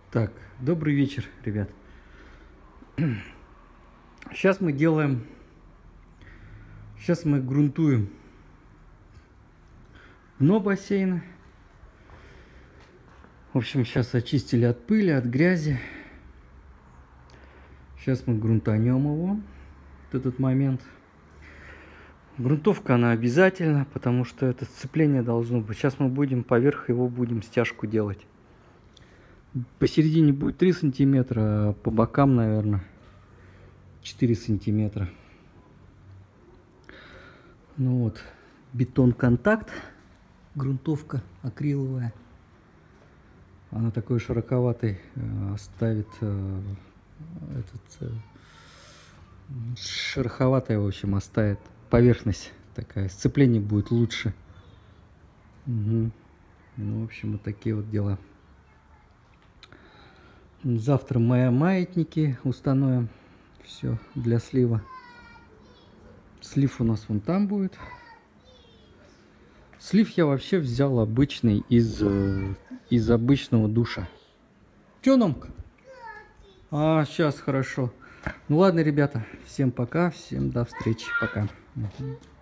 Так, добрый вечер, ребят. Сейчас мы делаем, сейчас мы грунтуем дно бассейна. В общем, сейчас очистили от пыли, от грязи. Сейчас мы грунтанем его, вот этот момент. Грунтовка, она обязательна, потому что это сцепление должно быть. Сейчас мы будем поверх его будем стяжку делать. Посередине будет 3 сантиметра, а по бокам, наверное, 4 сантиметра. Ну вот, бетон-контакт, грунтовка акриловая. Она такой широковатый ставит, шероховатая, в общем, оставит поверхность такая. Сцепление будет лучше. Угу. Ну, в общем, вот такие вот дела. Завтра мы маятники установим. Все для слива. Слив у нас вон там будет. Слив я вообще взял обычный из обычного душа. Чё, Номка? А, сейчас, хорошо. Ну ладно, ребята, всем пока, всем до встречи, пока. Угу.